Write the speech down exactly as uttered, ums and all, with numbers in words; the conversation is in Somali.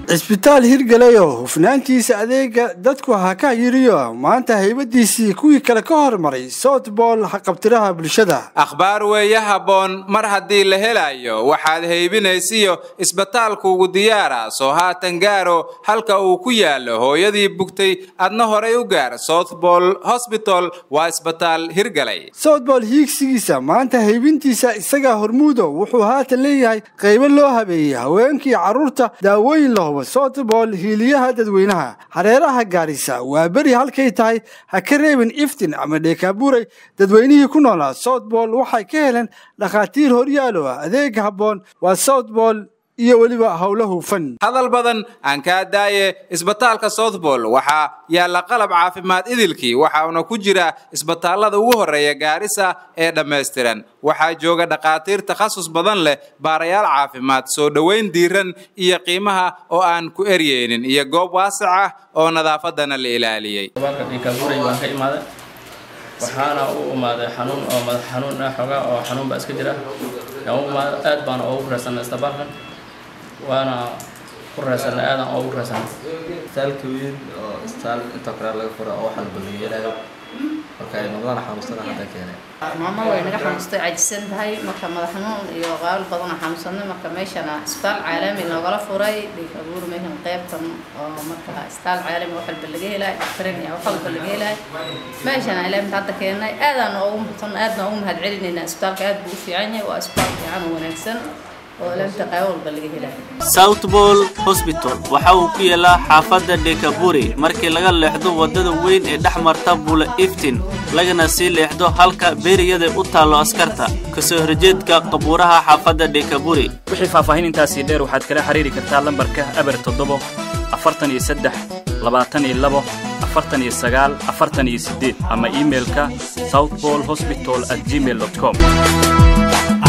isbitaal hirgalayo hufnaantiisa adeega dadku ha ka yiriyo maanta haybadiisii kuwii kale ka hormaray Southbool haqabtiraha bulshada akhbaar weeye haboon mar hadii la helayo waxaad haybinaysiyo isbitaalku ugu diyaara soo haatan gaaro halka uu ku yaalo hooyadii bugtay adna horay u gaar Southbool Hospital waa isbitaal hirgalay Southbool hiigsigiisa maanta haybintiisa isaga hormuudo wuxuu haatan leeyahay qaybo loo habeeyay haweenkii caruurta daawooyin loo Southbool hiiliyaha dadweynaha hareeraha gaarisa waa bari halkay tahay ha ka reebin iftin ama dheekaaburay dadweynihii ku noolaa Southbool waxay ka heleen dhaqaatiir horyaalo adeeg haboon waa Southbool iyo waliba hawlahu fan hadal badan aan ka daaye isbitaalka Southbool waxa yaala qalab caafimaad idilkii waxa uu ku jira isbitaalada ugu horeeya gaarisa ee dhameystiran waxa jooga dhaqaatiir takhasus badan leh baarayaal caafimaad soo dhaweyn diiran iyo qiimaha oo aan ku eryeelin iyo goob waasic ah oo nadaafadana la ilaaliyay waxaana uu umaaday xanuun oo madax xanuun ah xogaa oo xanuun ba iska jira aad baan ugu raasana isbitaalkan وانا قرصنا انا او قرصنا سالكوين او استال انت قرار laga furo oo waxan baliyay marka ay noqdaan xanuunsan hada keenay mama way naga xanuustay cajisan tahay marka madax xanuun iyo qaal badan xanuunsan marka meeshana isbitaal caalami nagala furay dikabuur meeshan qaybtan oo marka isbitaal caalami waxa laga helay tarin iyo waxa laga helay meeshana ilaa hadda keenay aadaan oo umtan aadna u mahad celinayna isbitaalka aad buu fiican yahay waa isbitaal fiican oo wanaagsan Southbool Hospital waxa uu ku yeelaa xaafadda Dekaburi markii laga leexdo wadada weyn ee dhaxmarta Bula Iftin lagana sii leexdo halka beeriyada u taalo askarta ka soo horjeedka qabuuraha xaafadda Dekaburi wixii faahfaahin intaasi dheer waxaad kala xiriiri kartaa lambarka eber toddoba afartan iyo saddex labaatan iyo labo afartan iyo sagaal afartan iyo siddeed ama emailka southbool hospital at gmail dot com